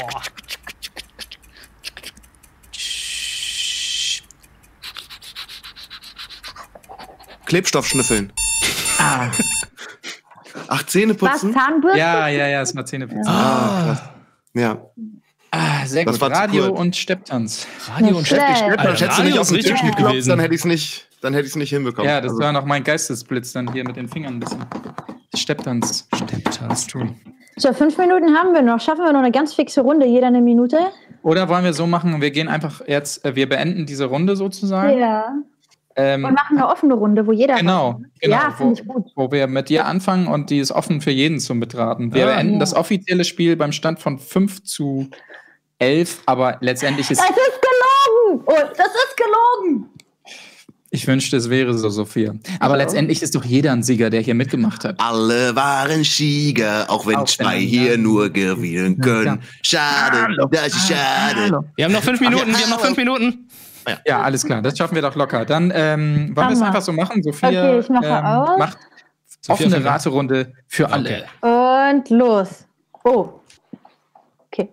Klebstoffschnüffeln. Ah. Ach, Zähne Was, putzen? Zahnbürste? Ja, ja, ja, es war Zähneputzen. Ah, krass. Ja. Ah, sehr Das gut. war zu Radio kurz. und Stepptanz. Radio und Schlecht. Stepptanz. Stepptanz Alter, hättest du Radio nicht auf ist den richtig Tisch gut geklopft, gewesen. dann hätte ich es nicht, dann hätte ich es nicht hinbekommen. Ja, das Also, war noch mein Geistesblitz dann hier mit den Fingern ein bisschen. Stepptanz. Stepptanz, true. So, fünf Minuten haben wir noch. Schaffen wir noch eine ganz fixe Runde, jeder eine Minute? Oder wollen wir so machen, wir gehen einfach jetzt, äh, wir beenden diese Runde sozusagen. Ja. Ähm, Und machen eine offene Runde, wo jeder. Genau, genau. Ja, wo, finde ich gut. wo wir mit dir anfangen und die ist offen für jeden zum Betraten. Wir Ja. beenden das offizielle Spiel beim Stand von fünf zu elf, aber letztendlich ist, Es ist gelogen! Oh, das ist gelogen! ich wünschte, es wäre so, Sophia. Aber Ja. letztendlich ist doch jeder ein Sieger, der hier mitgemacht hat. alle waren Sieger, auch wenn Auch zwei wenn- hier nur gewinnen können. Schade, Hallo. das ist schade. Hallo. Wir haben noch fünf Minuten, wir haben noch fünf Minuten. Ja, alles klar, das schaffen wir doch locker. Dann ähm, wollen wir es Hammer. einfach so machen. Sophia Okay, ich mache ähm, aus. macht Sophia offene fängt an. Raterunde für alle. Okay. Und los. Oh. Okay.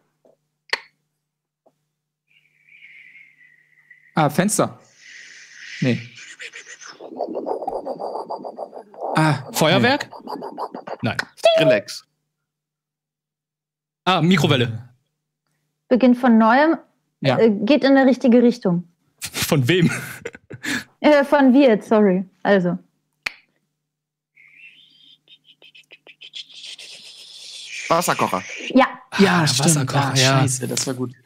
Ah, Fenster. Nee. Ah, Feuerwerk? Nein. Relax. Ah, Mikrowelle. Beginnt von neuem. Ja. Äh, geht in eine richtige Richtung. Von wem? Äh, von wir, sorry. Also. Wasserkocher. Ja. Ja, Wasserkocher, Ah, ja. Scheiße, das war gut.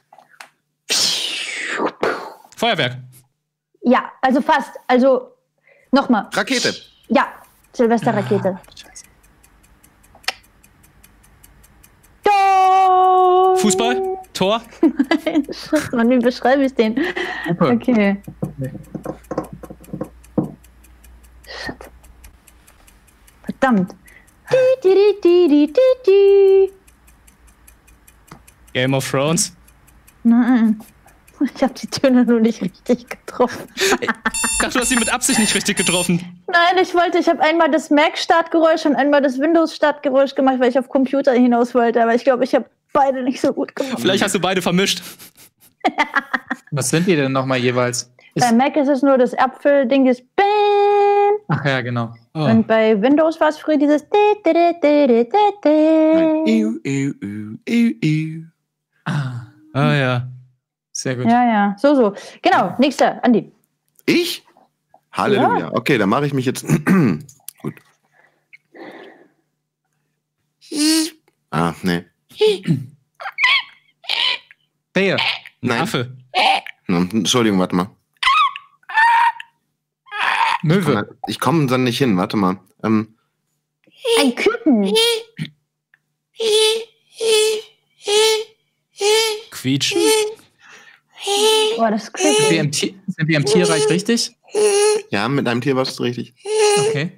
Feuerwerk. Ja, also fast. Also nochmal. Rakete. Ja, Silvesterrakete. Scheiße. Oh. Fußball? Tor? Shit, Mann, wie beschreibe ich den? Super. Okay. Nee. Shit. Verdammt. Di, di, di, di, di, di. Game of Thrones. Nein. Ich habe die Töne nur nicht richtig getroffen. Ich dachte, du hast sie mit Absicht nicht richtig getroffen. Nein, ich wollte, ich habe einmal das Mac-Startgeräusch und einmal das Windows-Startgeräusch gemacht, weil ich auf Computer hinaus wollte. Aber ich glaube, ich habe beide nicht so gut gemacht. Vielleicht hast du beide vermischt. Was sind die denn nochmal jeweils? Bei Mac ist es nur das Apfel-Ding, das Bam. Ach ja, genau. Oh. Und bei Windows war es früher dieses Ew, ew, ew, ew, ew. Ah, Ah ja. sehr gut. Ja, ja, so, so. Genau, nächster, Andi. Ich? Halleluja. Okay, dann mache ich mich jetzt. Gut. Ah, nee. Bär. Ein Nein. Affe. Hm, Entschuldigung, warte mal. Möwe. Ich komme dann nicht hin, warte mal. Ähm, Ein Küken. Quietschen. Oh, das ist Sind wir, creepy. im Tier, sind wir im Tierreich richtig? ja, mit einem Tier warst du richtig. Okay.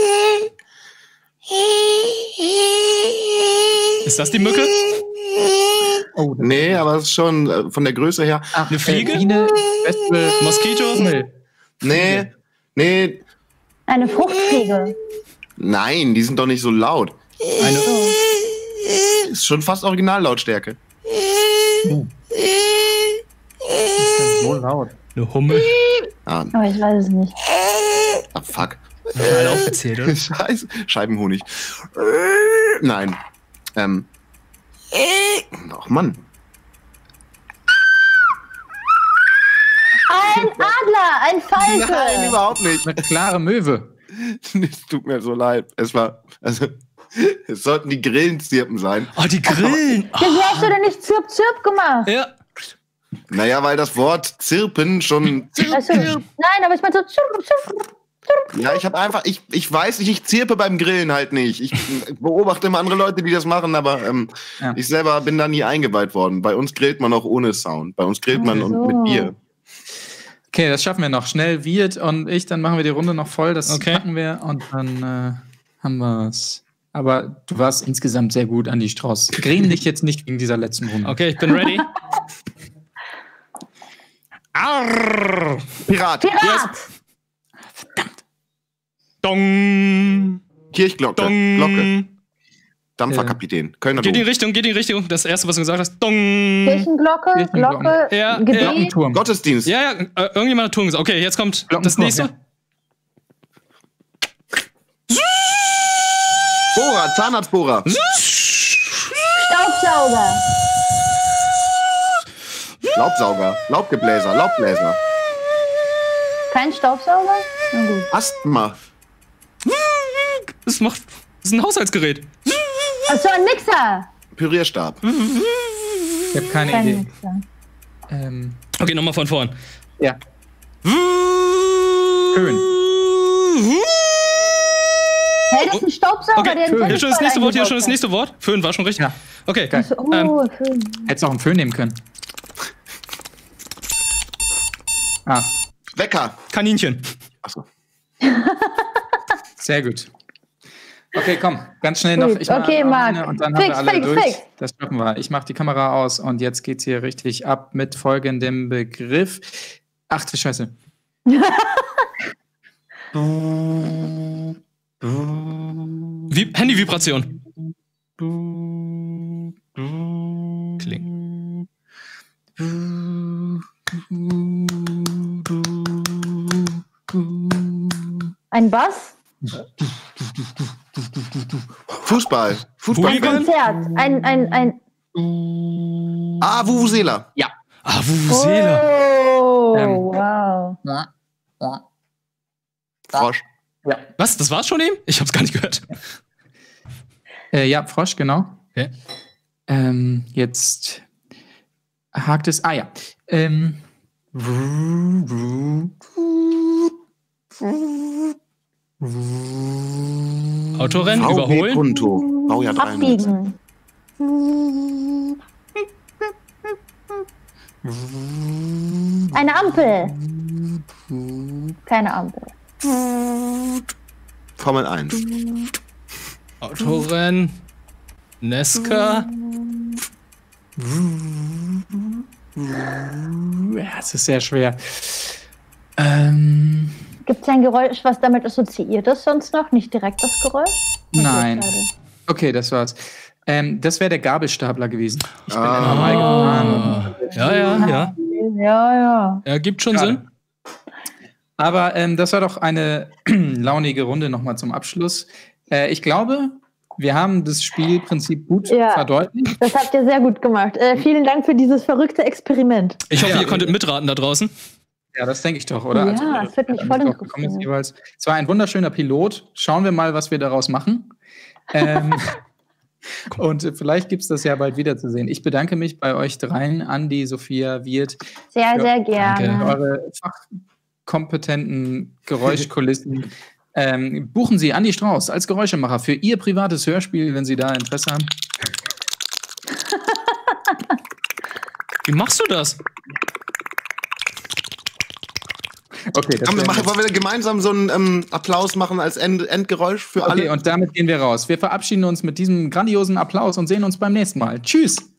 Ist das die Mücke? Oh, das Nee, aber es ist schon äh, von der Größe her. Ach, Eine Fliege? Äh, Biene, Wespe, Moskito? Hummel. Nee, nee, Eine Fruchtfliege. nein, die sind doch nicht so laut. Eine. Ist schon fast Originallautstärke. So laut. Eine Hummel. Ah, Aber ich weiß es nicht. ah fuck. Mal aufgezählt, oder? Scheiße. Scheibenhonig. Nein. Ähm. Ach Mann. Ein Adler, ein Falke. Nein, überhaupt nicht. Eine klare Möwe. Es tut mir so leid. Es war, also, es sollten die Grillenzirpen sein. Oh, die Grillen. Oh, Wieso hast du denn nicht Zirp Zirp gemacht? ja. Naja, weil das Wort Zirpen schon. Weißt du, nein, aber ich meine so Zirp Zirp. Ja, ich habe einfach, ich, ich weiß nicht, ich zirpe beim Grillen halt nicht. Ich beobachte immer andere Leute, die das machen, aber ähm, Ja. ich selber bin da nie eingeweiht worden. Bei uns grillt man auch ohne Sound. Bei uns grillt man Ach so. und mit Bier. Okay, das schaffen wir noch. Schnell Wirt und ich, dann machen wir die Runde noch voll. Das Okay. packen wir und dann äh, haben wir es. Aber du warst insgesamt sehr gut, Andi Strauß. Gräm dich jetzt nicht wegen dieser letzten Runde. Okay, ich bin ready. Arr. Pirat, Pirat. Dong. Kirchglocke, Dong. Glocke, Dampferkapitän, Kölner Geht in die Dom, Richtung, geht in die Richtung. Das erste, was du gesagt hast. Dong. Kirchenglocke, Kirchenglocken. Glocke, Ja, Gebet. Glockenturm. Gottesdienst, Ja, ja, äh, irgendjemand hat Ton gesagt. Okay, jetzt kommt das Glockenturm, nächste. ja. Bohrer, Zahnarztbohrer, Staubsauger. Laubsauger, Laubgebläser, Laubbläser, Kein Staubsauger? Na gut. Asthma, Das macht. Das ist ein Haushaltsgerät. Achso, ein Mixer. Pürierstab, Ich habe keine Kein Idee. Mixer. Ähm, Okay, nochmal von vorn. ja. Föhn. Hey, das ist ein Staubsauger, Okay, der hier einen schon das nächste Wort, hier schon das eingebaut nächste Wort. Föhn war schon richtig. Ja. Okay. Geil. hat. Ähm, Oh, schön. Hättest auch einen Föhn nehmen können. Ah, Wecker. Kaninchen. Achso. sehr gut. Okay, komm, ganz schnell noch. Gut. Ich mach Okay, noch Marc. eine und dann Fix, haben wir alle fix, durch. fix. Das schaffen wir. Ich mache die Kamera aus und jetzt geht's hier richtig ab mit folgendem Begriff. Ach du Scheiße. Wie Handy-Vibration. Kling. Ein Bass? Fußball, Fußball. Hooligan? Konzert. Ein, ein, ein. Ah, Vuvuzela. Ah, Vuvuzela. Oh, Ähm. wow. Frosch. Was? Das war's schon eben? Ich hab's gar nicht gehört. Äh, ja, Frosch, genau. Okay. Ähm, jetzt hakt es. Ah ja. Ähm. Autorennen, V W überholen. Punto. Baujahr dreihundert. Abbiegen. Eine Ampel. Keine Ampel. Formel eins. Autorennen. Nesca. Ja, es ist sehr schwer. Ähm, Gibt es ein Geräusch, was damit assoziiert ist sonst noch? Nicht direkt das Geräusch? nein. Okay, Okay, das war's. Ähm, das wäre der Gabelstapler gewesen. Ich bin Ah. immer mal gefahren. Ja, ja, ja. schade. Ja, ja. Ja, gibt schon Schade. Sinn. Aber ähm, das war doch eine launige Runde nochmal zum Abschluss. Äh, ich glaube, wir haben das Spielprinzip gut Ja. verdeutlicht. Das habt ihr sehr gut gemacht. Äh, vielen Dank für dieses verrückte Experiment. Ich hoffe, Ja. ihr konntet mitraten da draußen. Ja, das denke ich doch, oder? Ja, es wird mich wir voll haben drauf gekommen jetzt interessieren. jeweils. Es war ein wunderschöner Pilot. Schauen wir mal, was wir daraus machen. Ähm, und äh, vielleicht gibt es das ja bald wieder zu sehen. Ich bedanke mich bei euch dreien, Andi, Sophia, Wirt, Sehr, Ja, sehr für gerne. eure fachkompetenten Geräuschkulissen. ähm, buchen Sie Andi Strauß als Geräuschemacher für Ihr privates Hörspiel, wenn Sie da Interesse haben. Wie machst du das? Okay, das Komm, wir wär- machen, wollen wir gemeinsam so einen ähm, Applaus machen als End Endgeräusch für okay, alle? und damit gehen wir raus. Wir verabschieden uns mit diesem grandiosen Applaus und sehen uns beim nächsten Mal. Tschüss!